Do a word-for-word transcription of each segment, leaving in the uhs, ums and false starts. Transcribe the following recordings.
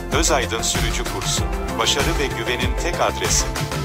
Özaydın Sürücü Kursu. Başarı ve güvenin tek adresi.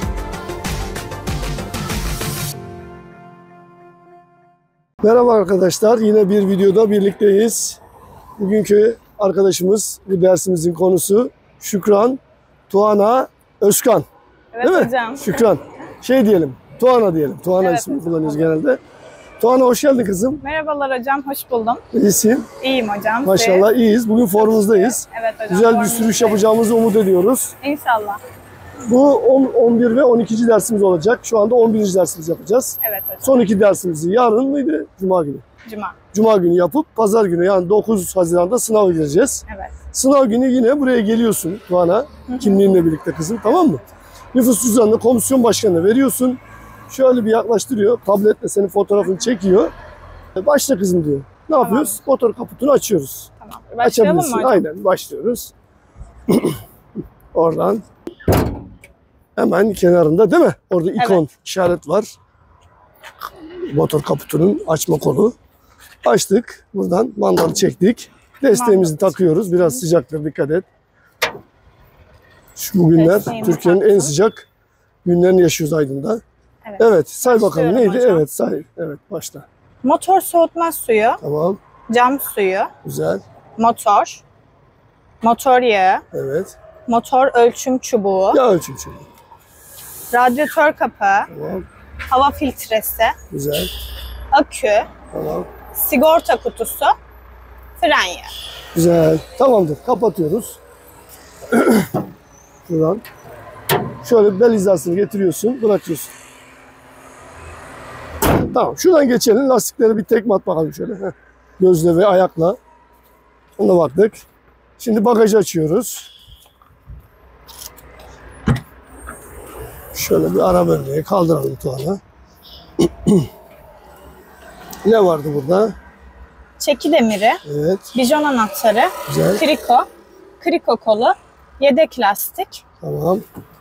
Merhaba arkadaşlar, yine bir videoda birlikteyiz. Bugünkü arkadaşımız, bu dersimizin konusu Şükran Tuana Özkan. Evet, değil mi? Hocam. Şükran. Şey diyelim, Tuana diyelim. Tuana Evet, ismini hocam. kullanıyoruz genelde. Tuana hoş geldin kızım. Merhabalar hocam, hoş buldum. İyisin. İyiyim hocam. Maşallah Siz? iyiyiz. Bugün formumuzdayız. Evet hocam. Güzel bir formumuzdayız. sürüş yapacağımızı umut ediyoruz. İnşallah. Bu on, on bir ve on ikinci dersimiz olacak. Şu anda on birinci dersimiz yapacağız. Evet hocam. Son iki dersimizi yarın mıydı? Cuma günü. Cuma. Cuma günü yapıp pazar günü yani dokuz Haziran'da sınava gireceğiz. Evet. Sınav günü yine buraya geliyorsun Tuana. Kimliğinle birlikte kızım, tamam mı? Nüfus cüzdanını komisyon başkanına veriyorsun. Şöyle bir yaklaştırıyor. Tabletle senin fotoğrafını çekiyor. Başla kızım diyor. Ne Tamam. yapıyoruz? Motor kaputunu açıyoruz. Tamam. Başlayalım mı Açabilirsin. hocam? Aynen başlıyoruz. Oradan hemen kenarında değil mi? Orada ikon, Evet. işaret var. Motor kaputunun açma kolu. Açtık. Buradan mandalı çektik. Desteğimizi Mandalı takıyoruz. Biraz sıcaktır, dikkat et. Şu bugünler Desteğimi Türkiye'nin en taktım. sıcak günlerini yaşıyoruz Aydın'da. Evet. Evet, say bakalım Başlıyorum neydi? hocam. Evet, say. Evet, başla. Motor soğutma suyu, Tamam, cam suyu, güzel. motor, motor yağı, Evet. motor ölçüm çubuğu, Ya ölçüm şimdi. radyatör kapağı, Tamam, hava filtresi, güzel. akü, Tamam, sigorta kutusu, fren yağı. güzel. Tamamdır, kapatıyoruz. Şuradan. Şöyle bel hizasını getiriyorsun, bırakıyorsun. Tamam, şuradan geçelim. Lastikleri bir tekme at bakalım şöyle. Heh. Gözle ve ayakla. Ona baktık. Şimdi bagajı açıyoruz. Şöyle bir ara bölmeyi kaldıralım Tuana. Ne vardı burada? Çeki demiri, Evet, bijon anahtarı, güzel. kriko, kriko kolu, yedek lastik, Tamam,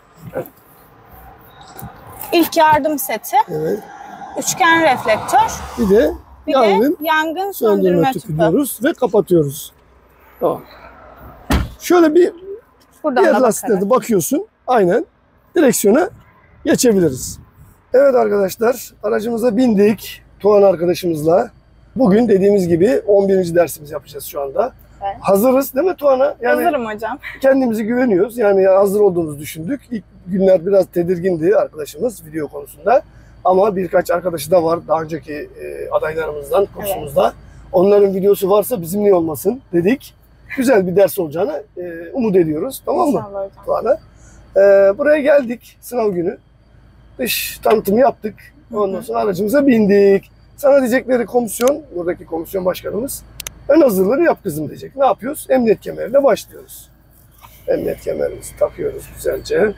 ilk yardım seti, evet. üçgen reflektör, Bir de bir yangın de yangın söndürme söndürme tüpü tüpü. diyoruz ve kapatıyoruz. Tamam. Şöyle bir Buradan diğer da lastiklere bakarak. de bakıyorsun. Aynen. Direksiyona geçebiliriz. Evet arkadaşlar, aracımıza bindik Tuğan arkadaşımızla. Bugün dediğimiz gibi on birinci dersimizi yapacağız şu anda. Evet. Hazırız değil mi Tuğan'a? Yani Hazırım hocam. kendimizi güveniyoruz. Yani hazır olduğumuzu düşündük. İlk günler biraz tedirgindi arkadaşımız video konusunda. Ama birkaç arkadaşı da var daha önceki e, adaylarımızdan, kursumuzda. Onların videosu varsa bizim niye olmasın dedik. Güzel bir ders olacağını e, umut ediyoruz. Tamam mı İnşallah hocam. Tuğan'a? E, buraya geldik sınav günü. Dış tanıtımı yaptık. Ondan sonra aracımıza bindik. Sana diyecekleri komisyon, buradaki komisyon başkanımız ön hazırlığını yap kızım diyecek. Ne yapıyoruz? Emniyet kemeriyle başlıyoruz. Emniyet kemerimizi takıyoruz güzelce.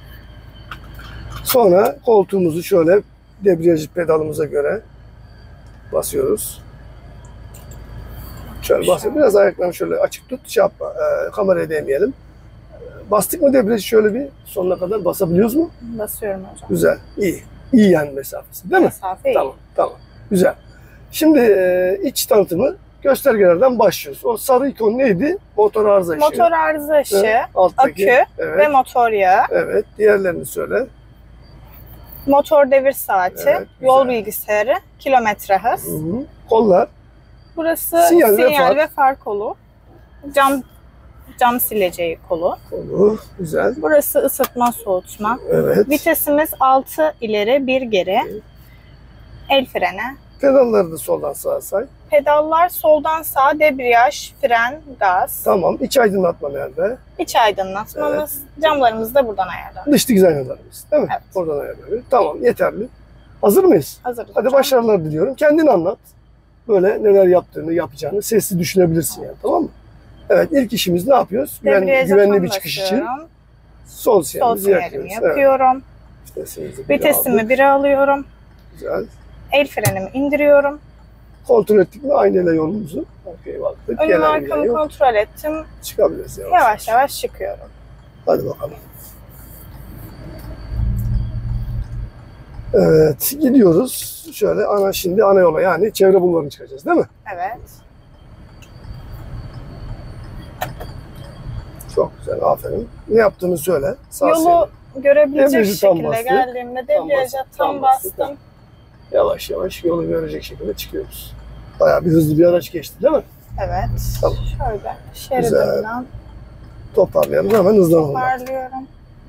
Sonra koltuğumuzu şöyle debriyaj pedalımıza göre basıyoruz. Şöyle basıyoruz. Biraz ayaklarını şöyle açık tut. Şey yapma, e, kameraya değmeyelim. Bastık mı debriyajı şöyle bir sonuna kadar basabiliyoruz mu? Basıyorum hocam. Güzel, iyi. İyi yani mesafesi değil mi? Mesafe iyi. Tamam, tamam. Güzel. Şimdi e, iç tanıtımı göstergelerden başlıyoruz. O sarı ikon neydi? Motor arıza ışığı. Motor arıza ışığı, Evet, alttaki. akü Evet, ve motor yağı, evet. Diğerlerini söyle. motor devir saati, Evet, yol güzel. bilgisayarı, kilometre hız. Hı hı. Kollar. Burası Sinyal sinyal, ve far. ve far kolu. Cam cam sileceği kolu. Kolu. Güzel. Burası ısıtma soğutma. Evet. Vitesimiz altı ileri bir geri. El freni. Pedalları da soldan sağa say. Pedallar soldan sağa, debriyaj, fren, gaz. Tamam. İç aydınlatma nerede? İç aydınlatmamız. Camlarımız da buradan ayarlanır. Dış dikiz aynalarımız. Değil mi? Evet. Oradan ayarlanıyor. Tamam. Yeterli. Hazır mıyız? Hazırız Hadi hocam. başarılar diliyorum. Kendin anlat. Böyle neler yaptığını, yapacağını sesli düşünebilirsin yani. Tamam mı? Evet. İlk işimiz ne yapıyoruz? Güven, Debriyaja güvenli tam bir çıkış için basıyorum. sol Sol sinyalimizi sinyalimi yakıyoruz. yapıyorum. Evet. Vitesimizi bire Vitesimi aldık. bire alıyorum. Güzel. El frenimi indiriyorum. Kontrol ettik mi aynayla yolumuzu? Okey baktık. Önüm Gelen arkamı giden yok. kontrol ettim. Çıkabiliriz yavaş. Yavaş yavaş çıkıyorum. Hadi bakalım. Evet, gidiyoruz. Şöyle ana şimdi ana yola yani çevre bulvarına çıkacağız değil mi? Evet. Çok güzel, aferin. Ne yaptığını söyle. Sağ Yolu seni. görebilecek Debriyajı tam şekilde bastık. geldiğimde debriyaja bastık, tam tam bastık. bastım. Yavaş yavaş yolu görecek şekilde çıkıyoruz. Bayağı bir hızlı bir araç geçti değil mi? Evet. Tamam. Şöyle şeridimden Toparlayalım, hemen hızlanalım. toparlıyorum.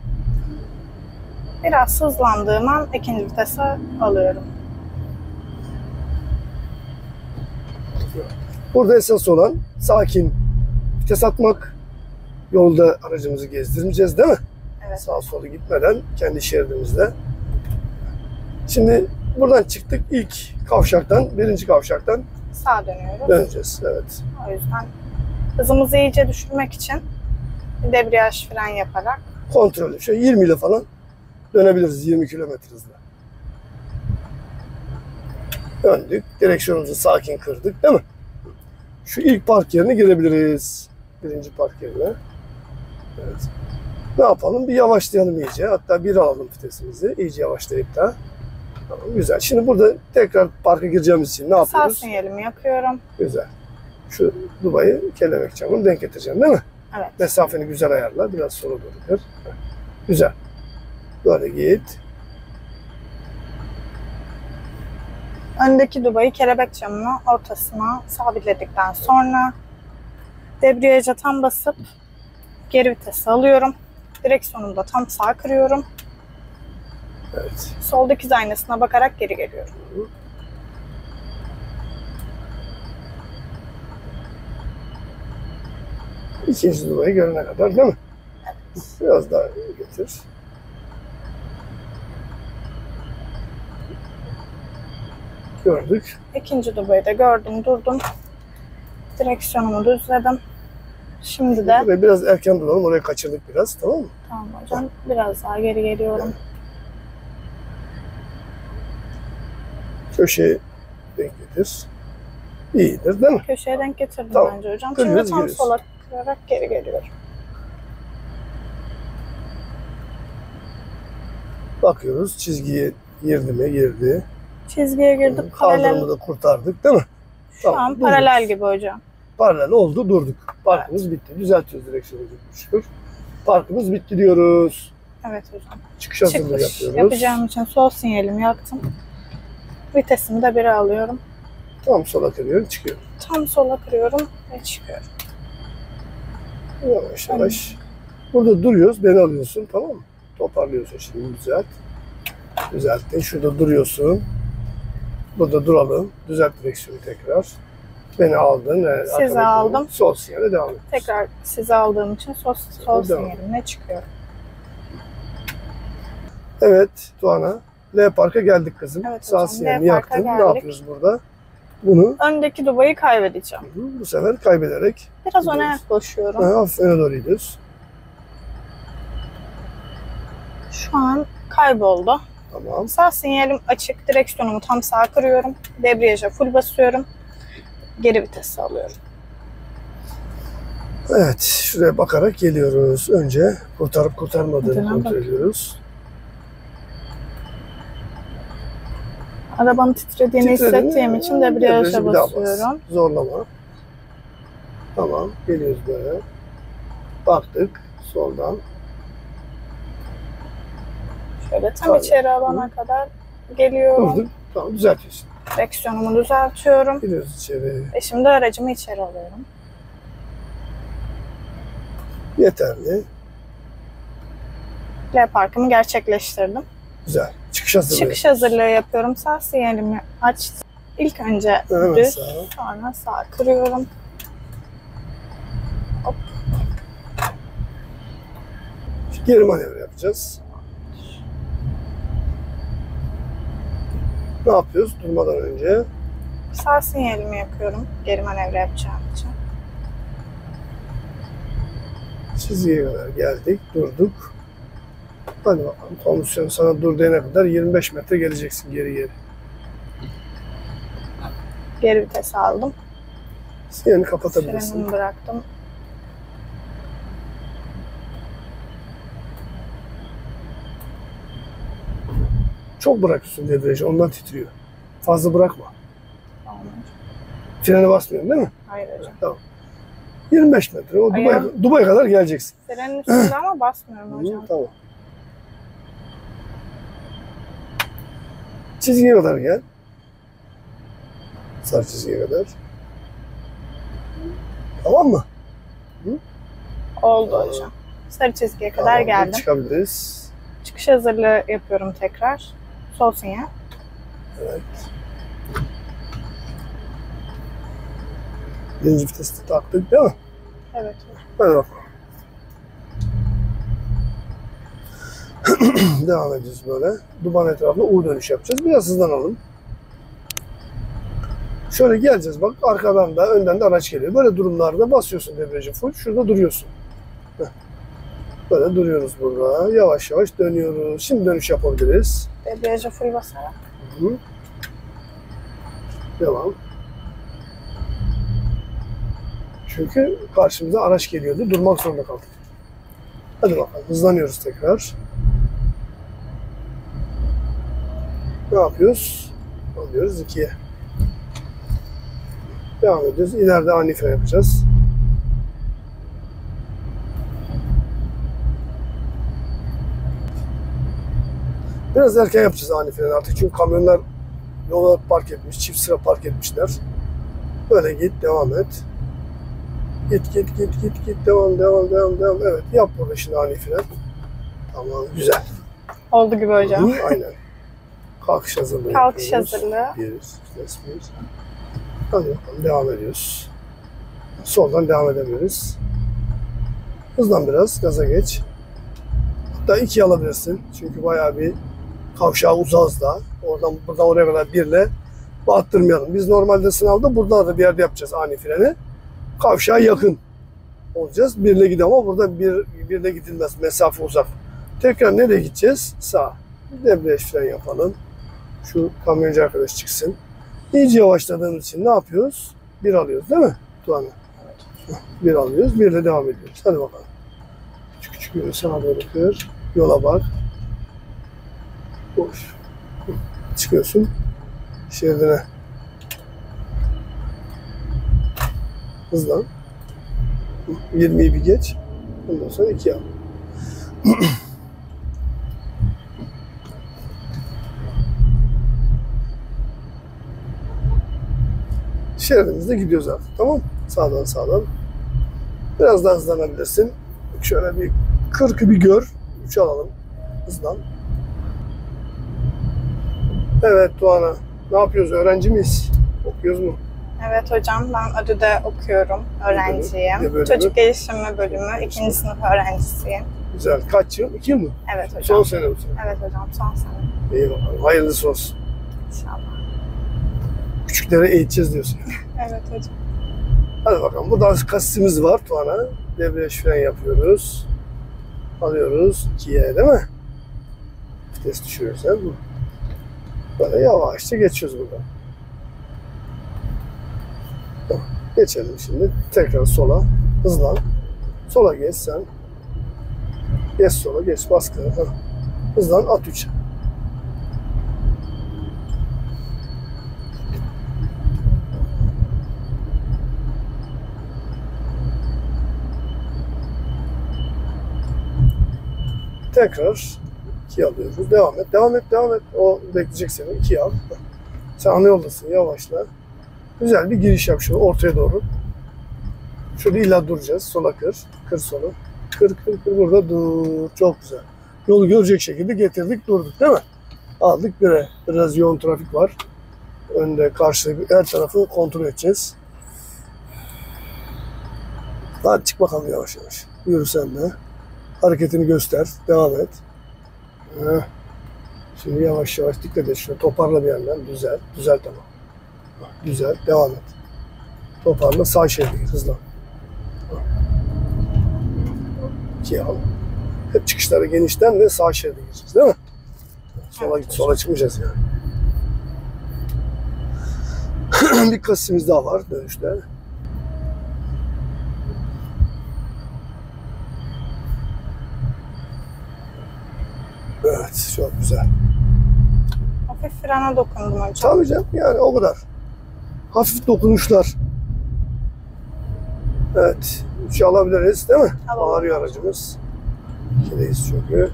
Biraz hızlandığım an ikinci vitese alıyorum. Burada esas olan sakin vites atmak. Yolda aracımızı gezdirmeyeceğiz değil mi? Evet. Sağa sola gitmeden kendi şeridimizde. Şimdi buradan çıktık, ilk kavşaktan, birinci kavşaktan Sağa dönüyoruz. döneceğiz. Evet. O yüzden hızımızı iyice düşürmek için debriyaj fren yaparak Kontrollü. Şöyle yirmi ile falan dönebiliriz, yirmi kilometre hızla. Döndük. Direksiyonumuzu sakin kırdık değil mi? Şu ilk park yerine girebiliriz. Birinci park yerine. Evet. Ne yapalım? Bir yavaşlayalım iyice. Hatta bir alalım vitesimizi. İyice yavaşlayıp da. Tamam, güzel. Şimdi burada tekrar parka gireceğimiz için ne sağ yapıyoruz? sinyalimi yakıyorum. Güzel. Şu dubayı kelebek çamurunu denk getireceğim değil mi? Evet. Mesafeni güzel ayarla. Biraz sola doğru kır. Güzel. Böyle git. Öndeki dubayı kelebek camının ortasına sabitledikten sonra debriyaja tam basıp geri vitesi alıyorum. Direksiyonumda tam sağ kırıyorum. Evet. Sol dikiz aynasına bakarak geri geliyorum. İkinci dubayı görene kadar değil mi? Biraz daha getir. Gördük. İkinci dubayı da gördüm, durdum. Direksiyonumu düzledim. Şimdi de Buraya biraz erken duralım. Orayı kaçırdık biraz. Tamam mı? tamam hocam, biraz daha geri geliyorum. Köşeye denk getir. İyidir değil mi? Köşeye denk getirdim Tamam. bence hocam. Kırıyoruz, Şimdi tam giriyoruz. sola kırarak geri geliyorum. Bakıyoruz. Çizgiye girdi mi? Girdi. Çizgiye girdik. Paralel, Kaldırımı da kurtardık değil mi? şu an paralel gibi hocam. Paralel oldu, durduk. Parkımız bitti. Düzeltiyoruz direksiyonu şükür. Parkımız bitti diyoruz. Evet hocam. Çıkış hazırlığı Çıkış yapıyoruz. yapacağım için sol sinyalimi yaktım. Vitesimi de bire alıyorum. Tam sola kırıyorum, çıkıyorum. Tam sola kırıyorum ve çıkıyorum. Yavaş yavaş. Burada duruyoruz, beni alıyorsun, tamam mı? Toparlıyorsun şimdi, düzelt. Düzelttin, şurada duruyorsun. Burada duralım, düzelt direksiyonu tekrar. Beni aldın. Yani Sizi arkadaki aldım. Sol sinyale devam ediyoruz. Tekrar sizi aldığım için sol, sol Devam. sinyalimle çıkıyorum. Evet Tuana, L Park'a geldik kızım. Evet Sağ hocam, sinyalini L Park'a yaktın. Ne geldik. yapıyoruz burada? Bunu Öndeki dubayı kaybedeceğim. bu sefer kaybederek Biraz öne gidiyoruz. yaklaşıyorum. Ha, hafif öne doğru gidiyoruz. Şu an kayboldu. Tamam. Sağ sinyalim açık. Direksiyonumu tam sağa kırıyorum. Debriyaja full basıyorum. Geri vitesi alıyorum. Evet, şuraya bakarak geliyoruz. Önce kurtarıp kurtarmadığını Adına kontrol bak. ediyoruz. Arabanın titrediğini Titrediğini, hissettiğim için debriyaja debriyaja bir daha bas. basıyorum. Zorlama. Tamam, geliyoruz böyle. Baktık soldan. Şöyle tam Tamam. içeri alana kadar geliyorum. Durduk. Tamam, düzeltiyorsun. Direksiyonumu düzeltiyorum. Gidiyoruz içeri. Ve şimdi aracımı içeri alıyorum. Yeterli. L parkımı gerçekleştirdim. Güzel. Çıkış hazırlığı. Çıkış hazırlığı yapıyorum. Sağ sinyalimi açtım. İlk önce Hemen düz, sağa. sonra sağ kırıyorum. Hop. Geri manevra yapacağız. Ne yapıyoruz durmadan önce? Sağ sinyalimi yakıyorum. Geri manevra yapacağım için. Çizgiye kadar geldik, durduk. Hadi bakalım, komisyon sana dur diyene kadar yirmi beş metre geleceksin geri geri. Geri vites aldım. Sinyalini kapatabilirsin. Frenimi bıraktım. Çok bırakıyorsun debriyajı, ondan titriyor. Fazla bırakma. Tamam. Frene basmıyorsun değil mi? Hayır hocam. Tamam. yirmi beş metre. O Dubai, Ayağım. Dubai'ye kadar geleceksin. Frenin üstünde ama basmıyorum hocam. Hı, tamam. Çizgiye kadar gel. Sarı çizgiye kadar. Tamam mı? Oldu hocam. Sarı çizgiye kadar Tamam, geldim. çıkabiliriz. Çıkış hazırlığı yapıyorum tekrar. Sol sinyal. Evet. Birinci vitesi taktık değil mi? Evet. Hadi bakalım. Devam edeceğiz böyle. Duman etrafında U dönüş yapacağız. Biraz hızlanalım. Şöyle geleceğiz bak, arkadan da önden de araç geliyor. Böyle durumlarda basıyorsun debriyajı full. Şurada duruyorsun. Heh. Böyle duruyoruz burada. Yavaş yavaş dönüyoruz. Şimdi dönüş yapabiliriz. Debriyaja full basarak. Hı. Devam. Çünkü karşımıza araç geliyordu. Durmak zorunda kaldık. Hadi bakalım. Hızlanıyoruz tekrar. Ne yapıyoruz? Alıyoruz ikiye. Devam ediyoruz. İleride ani fren yapacağız. Biraz erken yapacağız ani freni artık. Çünkü kamyonlar yola park etmiş. Çift sıra park etmişler. Böyle git. Devam et. Git git git git git. Devam devam devam devam. Evet. Yap burada şimdi ani fren. Tamam. Güzel. Oldu gibi hocam. Hı, aynen. Kalkış hazırlığı Kalkış yapıyoruz. hazırlığı. Bir, vites bir. Hadi bakalım devam ediyoruz. Soldan devam edebiliriz. Hızlan biraz, gaza geç. Hatta ikiye alabilirsin. Çünkü bayağı bir kavşağı uzağız daha. Oradan buradan oraya kadar birle bağıttırmayalım. Biz normalde sınavda burada da bir yerde yapacağız ani freni. Kavşağa yakın olacağız. Birle gidelim ama burada bir, birle gidilmez. Mesafe uzak. Tekrar nereye gideceğiz? Sağ. Debriyaj fren yapalım. Şu kamyoncu arkadaş çıksın. İyice yavaşladığımız için ne yapıyoruz? Bir alıyoruz değil mi? Tuğan'a. Bir alıyoruz. Birle devam ediyoruz. Hadi bakalım. Küçük küçük yürü. Sağa doğru kır. Yola bak. Boş. Çıkıyorsun. Şeridine. Hızlan. yirmiyi bir geç. Ondan sonra iki al. Şeridimizde gidiyoruz artık. Tamam mı? Sağdan sağdan. Biraz daha hızlanabilirsin. Şöyle bir kırkı bir gör. üç alalım. Hızlan. Evet Tuana. Ne yapıyoruz? Öğrenci miyiz? Okuyoruz mu? Evet hocam, ben Ödü'de okuyorum. Öğrenciyim. Ne bölümü? Çocuk geliştirme bölümü. ikinci sınıf öğrencisiyim. Güzel. Kaç yıl? İki yıl mı? Evet hocam. Son sene mi? Evet hocam, son sene. İyi bakalım. Hayırlısı olsun. İnşallah. Küçükleri eğiteceğiz diyorsun. Evet hocam. Hadi bakalım. Burada kasisimiz var Tuana. Debriyaj fren yapıyoruz. Alıyoruz. ikiye değil mi? Vites düşürüyoruz. He? Böyle yavaşça geçiyoruz burada. Geçelim şimdi. Tekrar sola. Hızlan. Sola geç sen. Geç sola. Geç. Baskı. Hızlan. At üçe. Tekrar ikiye alıyoruz. Devam et. Devam et. Devam et. O bekleyecek seni. ikiye al. Sen ana yoldasın. Yavaşla. Güzel bir giriş yap şöyle ortaya doğru. Şurada illa duracağız. Sola kır. Kır sola. Kır kır kır. Burada dur. Çok güzel. Yolu görecek şekilde getirdik. Durduk değil mi? Aldık bire. Biraz yoğun trafik var. Önde, karşıda her tarafı kontrol edeceğiz. Hadi çık bakalım yavaş yavaş. Yürü sen de. Hareketini göster. Devam et. Heh. Şimdi yavaş yavaş dikkat et. Şunu toparla bir yandan. Düzel. Düzel tamam. Güzel. Devam et. Toparla. Sağ şeride gir. Hızlan. İkiye al. Hep çıkışları genişten ve sağ şeride gireceğiz değil mi? Sola git. Sola çıkmayacağız yani. Bir kasimiz daha var dönüşte. Evet. Çok güzel. Hafif frene dokundum hocam. Tabii canım. Yani o kadar. Hafif dokunuşlar. Evet. üçü alabiliriz değil mi? Alalım. Bağırıyor aracımız. İkideyiz çünkü.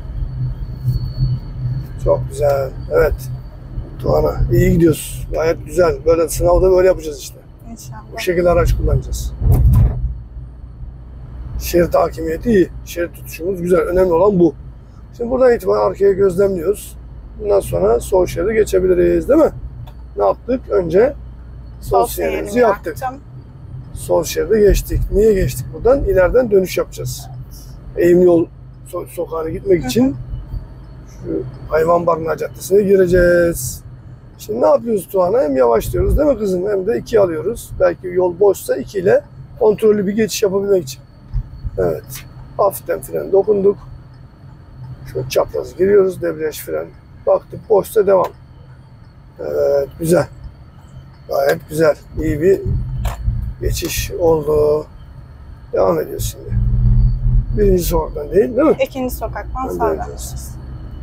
Çok güzel. Evet. Tuana iyi gidiyoruz. Gayet güzel. Böyle sınavda böyle yapacağız işte. İnşallah. Bu şekilde araç kullanacağız. Şerit hakimiyeti iyi. Şerit tutuşumuz güzel. Önemli olan bu. Şimdi buradan itibaren arkaya gözlemliyoruz. Bundan sonra sol şeridi geçebiliriz değil mi? Ne yaptık? Önce sol sinyalimizi yaptık. Yaktım. Sol şeride geçtik. Niye geçtik buradan? İleriden dönüş yapacağız. Eğimli yol so sokağına gitmek için şu Hayvan Barınağı Caddesi'ne gireceğiz. Şimdi ne yapıyoruz Tuana? Hem yavaşlıyoruz değil mi kızım? Hem de iki alıyoruz. Belki yol boşsa iki ile kontrollü bir geçiş yapabilmek için. Evet. Hafiften fren dokunduk. Şöyle çapraz giriyoruz. Debriyaj, fren. Baktık boşsa devam. Evet. Güzel. Gayet güzel. İyi bir geçiş oldu. Devam ediyoruz şimdi. Birinci sokaktan değil değil mi? İkinci sokaktan Ben sağdan. döneceğiz.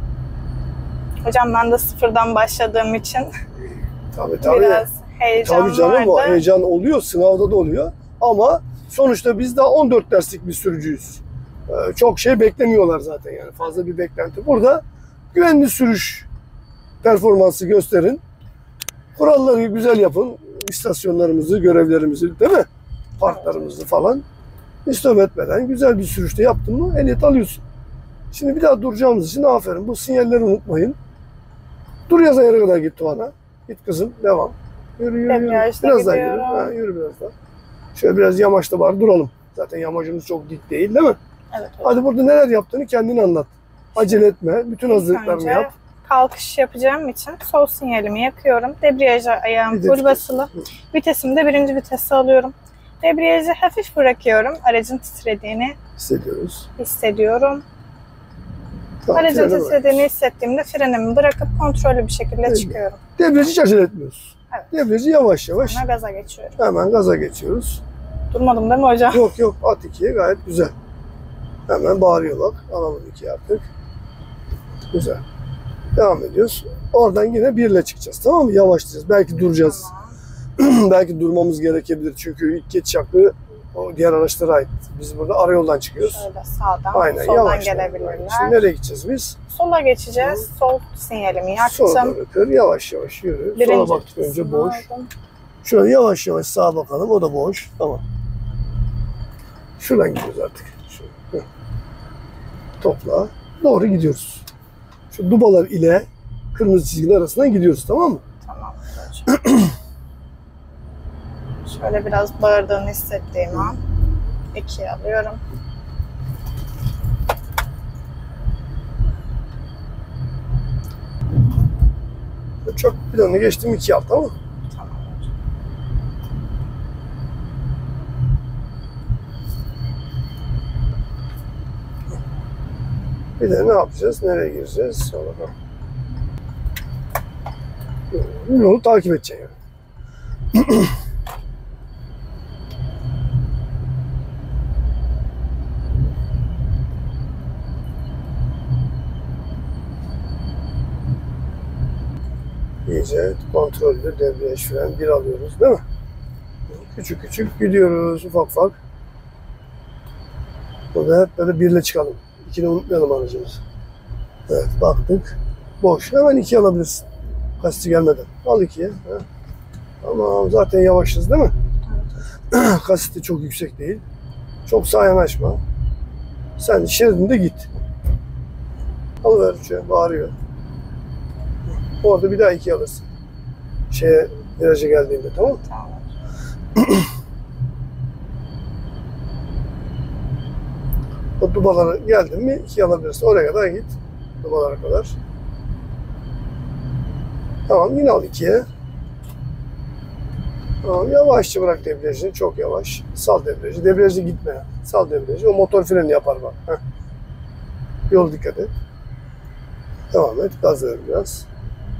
Hocam ben de sıfırdan başladığım için Tabii tabii. biraz heyecan Tabii canım vardı. o heyecan oluyor. Sınavda da oluyor. Ama sonuçta biz daha on dört derslik bir sürücüyüz. Ee, çok şey beklemiyorlar zaten yani. Fazla bir beklenti. Burada güvenli sürüş performansı gösterin. Kuralları güzel yapın. İstasyonlarımızı, görevlerimizi değil mi? Parklarımızı falan. İstop etmeden güzel bir sürüşte yaptın mı ehliyet alıyorsun. Şimdi bir daha duracağımız için aferin. Bu sinyalleri unutmayın. Dur yazan yere kadar git Tuana. Git kızım. Devam. Yürü yürü yürü. Debriyajda Biraz daha yürü. gidiyorum. Ha, yürü biraz daha. Şöyle biraz yamaçta var duralım. Zaten yamacımız çok dik değil değil mi? Evet, hocam. Hadi burada neler yaptığını kendin anlat. Acele etme. Bütün İlk hazırlıklarını önce yap. kalkış yapacağım için sol sinyalimi yakıyorum. Debriyaja ayağım Bir de full vites. basılı. Vitesimi de birinci vitese alıyorum. Debriyajı hafif bırakıyorum. Aracın titrediğini Hissediyoruz. hissediyorum. Tamam, Aracın frene titrediğini bırakıyoruz. hissettiğimde frenimi bırakıp kontrollü bir şekilde Evet. çıkıyorum. Debriyajı hiç acele etmiyoruz. Evet. Debriyajı yavaş yavaş. Sonra gaza geçiyorum. Hemen gaza geçiyoruz. Durmadım değil mi hocam? Yok yok at ikiye gayet güzel. Hemen bağırıyor bak. Alalım ikiye artık. Güzel. Devam ediyoruz. Oradan yine birle çıkacağız tamam mı? Yavaşlayacağız. Belki duracağız. Tamam. Belki durmamız gerekebilir. Çünkü ilk geçiş hakkı o diğer araçlara ait. Biz burada ara yoldan çıkıyoruz. Şöyle sağdan, Aynen soldan yavaş. gelebilirler. Şimdi nereye gideceğiz biz? Sola geçeceğiz. Sol sinyalimi yaktım. Sola doğru kır. Yavaş yavaş yürü. Sola Birinci baktık önce vitesimi boş. aldım. Şöyle yavaş yavaş sağa bakalım. O da boş. Tamam. Şuradan gidiyoruz artık. Şöyle. Topla. Doğru gidiyoruz. Şu dubalar ile kırmızı çizgiler arasından gidiyoruz tamam mı? Tamam hocam. Şöyle biraz bağırdığını hissettiğim an ikiye alıyorum. Çok bir tane geçtim iki al tamam mı? Tamam hocam. Bir de ne yapacağız? Nereye gireceğiz? Sonra yolu takip edeceğim yani. İyice kontrollü debriyaj fren bir alıyoruz değil mi? Küçük küçük gidiyoruz ufak ufak. Burada hep böyle birle çıkalım. İkini unutmayalım aracımızı. Evet baktık. Boş. Hemen iki alabilirsin. Kasti gelmeden. Al ikiye. Ha. Tamam zaten yavaşız değil mi? Kasiti çok yüksek değil. Çok sağa yanaşma. Sen şeridinde git. Alıver üçe. Bağırıyor. Orada bir daha iki alırsın. Şeye viraja geldiğinde tamam mı? Tamam. O dubalara geldin mi iki alabilirsin. Oraya kadar git. Dubalara kadar. Tamam yine al ikiye. Tamam yavaşça bırak debriyajını. Çok yavaş. Sal debriyajı. Debriyajı gitme. Sal debriyajı. O motor freni yapar bak. Heh. Yol dikkat et. Devam et. Gaz ver biraz.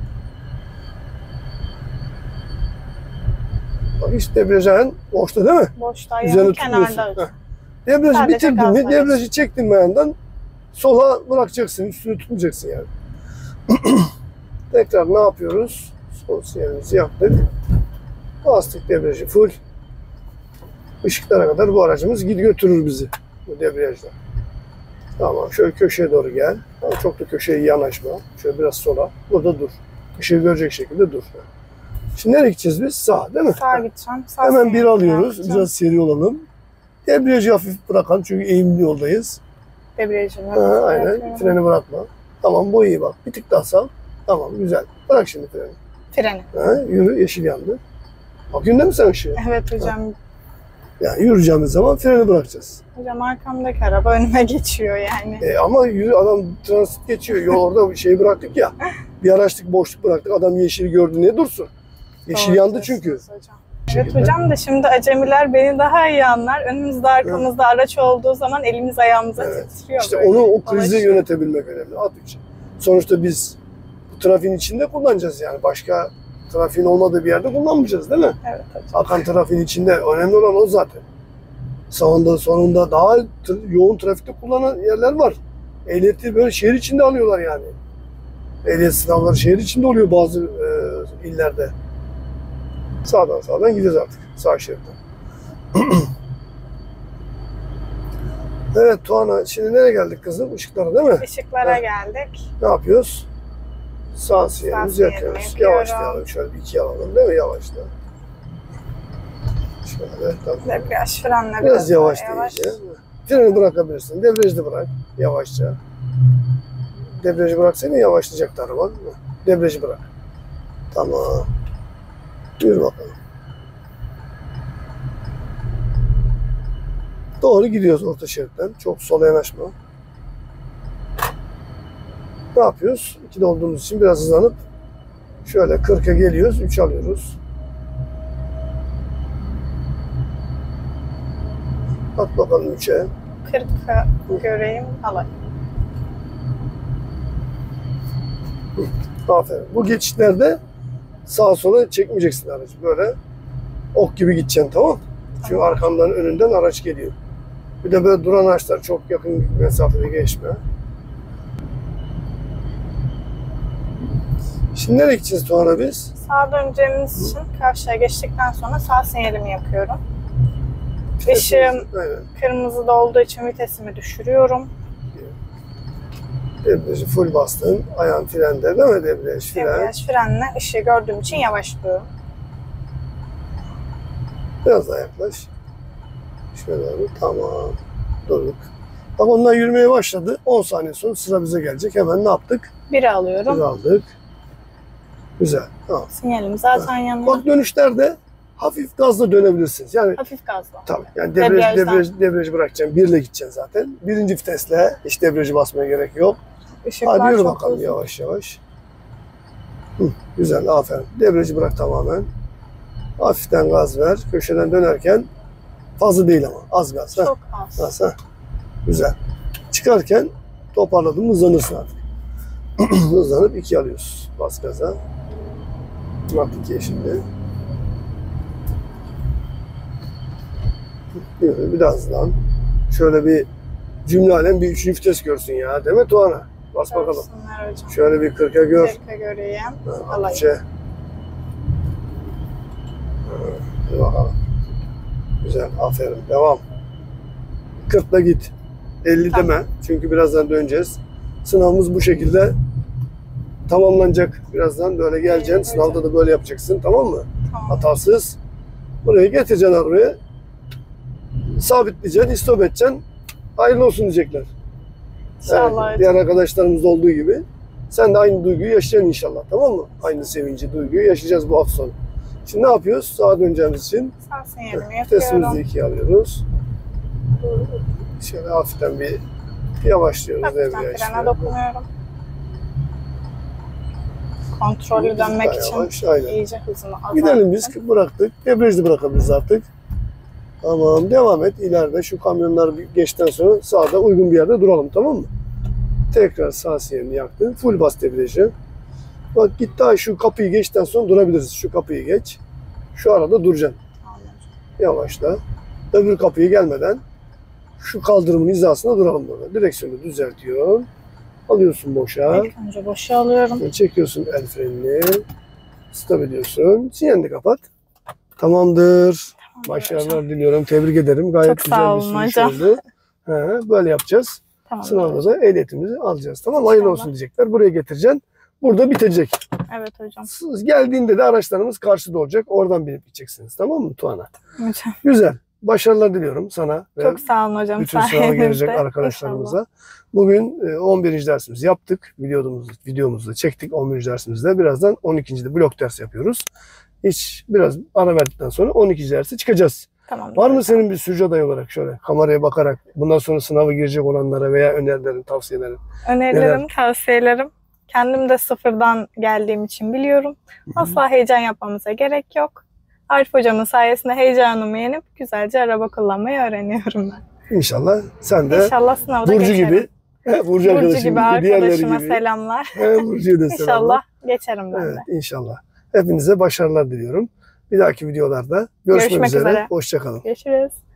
Bak hiç debriyajın boşta değil mi? Boşta Üzerine ayağım tutmuyorsun. kenarda. Heh. Debriyajı Sadece bitirdin gazla mi, debriyajı çektin mi yandan sola bırakacaksın, üstünü tutmayacaksın yani. Tekrar ne yapıyoruz? Sol sinyalimizi yaptık. Bastık debriyajı full. Işıklara kadar bu aracımız gid götürür bizi bu debriyajla. Tamam, şöyle köşeye doğru gel. Ama çok da köşeye yanaşma. Şöyle biraz sola. Burada dur. Işığı görecek şekilde dur. Şimdi nereye gideceğiz biz? Sağ değil mi? Sağa gideceğim. Sağ Hemen bir sinyalimi alıyoruz. yapacağım. Biraz seri olalım. Debriyajı hafif bırakalım çünkü eğimli yoldayız. Debriyajımı Ha, aynen. yapıyorum. Freni bırakma. Tamam, bu iyi bak. Bir tık daha sal. Tamam, güzel. Bırak şimdi freni. Freni. Ha, yürü, yeşil yandı. Bakıyorsun değil mi sen ışığı? Evet hocam. Yani yürüyeceğimiz zaman freni bırakacağız. Hocam arkamdaki araba önüme geçiyor yani. E, ama yürü, adam transit geçiyor. Yol orada bir şey bıraktık ya. Bir araçlık boşluk bıraktık. Adam yeşili gördü, niye dursun? Yeşil Doğru yandı çünkü. diyorsunuz hocam. Evet hocam da şimdi acemiler beni daha iyi anlar. Önümüzde arkamızda araç olduğu zaman elimiz ayağımıza Evet. titriyor. İşte böyle. onu o krizi Dolaşıyor. yönetebilmek önemli. At için. Sonuçta biz bu trafiğin içinde kullanacağız yani. Başka trafiğin olmadığı bir yerde kullanmayacağız değil mi? Evet hocam. Akan trafiğin içinde önemli olan o zaten. Sağında sonunda daha t- yoğun trafikte kullanan yerler var. Ehliyeti böyle şehir içinde alıyorlar yani. Ehliyet sınavları şehir içinde oluyor bazı e, illerde. Sağdan sağdan gideceğiz artık. Sağ şeritten. Evet Tuana, şimdi nereye geldik kızım? Işıklara değil mi? Işıklara Evet. geldik. Ne yapıyoruz? Sağ sinyalimizi sinyalimi yakıyoruz. yakıyorum. Yavaşlayalım. Şöyle bir iki alalım değil mi? Yavaşla. Şöyle tamam. Debriyaj frenle Biraz daha yavaş diyeceğim. Freni bırakabilirsin. Debriyajı bırak. Yavaşça. Debriyajı bıraksaydın yavaşlayacaktı araban. Debriyajı bırak. Tamam. Yürü bakalım. Doğru gidiyoruz orta şeritten. Çok sola yanaşma. Ne yapıyoruz? ikide olduğumuz için biraz hızlanıp şöyle kırka geliyoruz. üç alıyoruz. At bakalım üçe. kırka göreyim alayım. Aferin. Bu geçişlerde sağa sola çekmeyeceksin aracı. Böyle ok gibi gideceksin, tamam mı? Çünkü Tamam. arkandan önünden araç geliyor. Bir de böyle duran araçlar çok yakın mesafede geçme. Şimdi nereye gideceğiz Tuana biz? Sağa döneceğimiz için karşıya geçtikten sonra sağ sinyalimi yakıyorum. Işığım Aynen. kırmızıda olduğu için vitesimi düşürüyorum. Debriyajı full bastın. Ayağın frende değil mi? Debriyaj fren. Debriyaj frenle ışığı gördüğüm için yavaşlıyorum. Biraz daha yaklaş. Şöyle doğru. Tamam. Durduk. Bak onlar yürümeye başladı. on saniye sonra sıra bize gelecek. Hemen ne yaptık? Biri alıyorum. Biz aldık. Güzel. Tamam. Sinyalim zaten yanıyor. Bak dönüşlerde hafif gazla dönebilirsiniz. Yani Hafif gazla. tabii. Yani debriyaj, Debriyajdan. debriyaj, debriyajı bırakacaksın. Birle gideceksin zaten. Birinci vitesle hiç debriyajı basmaya gerek yok. Işıklar Hadi yürü çok bakalım uzun. yavaş yavaş. Hı, güzel, aferin. Debriyajı bırak tamamen. Hafiften gaz ver. Köşeden dönerken fazla değil ama az gaz. Heh. Çok az. Az, heh. Güzel. Çıkarken toparladım, hızlanırsın artık. Hızlanıp iki alıyoruz. Bas gaza. Bak ikiye şimdi. Yürü, bir daha hızlan. Şöyle bir cümle alem bir üçüncü vites görsün ya. Değil mi Tuana? Bas bakalım. Görsünler hocam. Şöyle bir kırka gör. Kırka göreyim. Ha, Alayım. üçe. Ha, hadi bakalım. Güzel, aferin. Devam. kırkla git. elli Tamam. deme. Çünkü birazdan döneceğiz. Sınavımız bu şekilde tamamlanacak. Birazdan böyle geleceksin. Evet, Sınavda da böyle yapacaksın. Tamam mı? Tamam. Hatasız. Buraya getireceksin arabayı. Sabitleyeceksin, istop edeceksin. Hayırlı olsun diyecekler. İnşallah. Evet, diğer arkadaşlarımızda olduğu gibi. Sen de aynı duyguyu yaşayacaksın inşallah. Tamam mı? Aynı sevinci, duyguyu yaşayacağız bu hafta sonu. Şimdi ne yapıyoruz? Sağa döneceğimiz için Sağ sinyalimi vitesimizi yapıyorum. ikiye alıyoruz. Şöyle hafiften bir yavaşlıyoruz. Hafiften debriyaj. frene dokunuyorum. Kontrollü dönmek Daha için yavaş, aynen. iyice hızımı azalttım. Gidelim biz. Bıraktık. Debriyajı bırakabiliriz artık. Tamam. Devam et. İleride şu kamyonlar bir geçtikten sonra sağda uygun bir yerde duralım. Tamam mı? Tekrar sağ sinyalini yaktın. Full bas debriyajı. Bak git daha şu kapıyı geçtikten sonra durabiliriz. Şu kapıyı geç. Şu arada duracaksın. Tamam. Yavaşla. Öbür kapıyı gelmeden şu kaldırımın hizasında duralım burada. Direksiyonu düzeltiyorsun. Alıyorsun boşa. İlk önce boşa alıyorum. Çekiyorsun el frenini. Stop ediyorsun. Sinyalini kapat. Tamamdır. Başarılar hocam. diliyorum. Tebrik ederim. Gayet Çok güzel sağ bir olun sürüş hocam. oldu. He, böyle yapacağız. Tamam. Sınavda ehliyetimizi alacağız. Tamam mı? Hayırlı İnşallah. olsun diyecekler. Buraya getireceksin. Burada bitecek. Evet hocam. Siz geldiğinde de araçlarımız karşıda olacak. Oradan binip gideceksiniz. Tamam mı Tuana? Hocam. Güzel. Başarılar diliyorum sana. ve Çok sağ olun hocam. bütün sınava sayenizde. gelecek arkadaşlarımıza. İnşallah. Bugün e, on birinci dersimizi yaptık. Videomuzu, videomuzu da çektik. on birinci dersimizde. Birazdan on ikinci de blok ders yapıyoruz. Hiç biraz ara verdikten sonra on ikinci derse çıkacağız. Tamam. Var mı senin bir sürücü adayı olarak şöyle kameraya bakarak bundan sonra sınava girecek olanlara veya önerilerin, tavsiyelerin? Önerilerim, Neler? tavsiyelerim. Kendim de sıfırdan geldiğim için biliyorum. Asla heyecan yapmamıza gerek yok. Arif hocamın sayesinde heyecanımı yenip güzelce araba kullanmayı öğreniyorum ben. İnşallah sen de İnşallah sınavda Burcu geçerim. gibi, Burcu, Burcu arkadaşım gibi gibi, diğerleri arkadaşıma gibi. selamlar. He, Burcu'ya da selamlar. İnşallah geçerim ben Evet, de. inşallah. Hepinize başarılar diliyorum. Bir dahaki videolarda görüşmek, Görüşmek üzere. üzere. Hoşça kalın. Görüşürüz.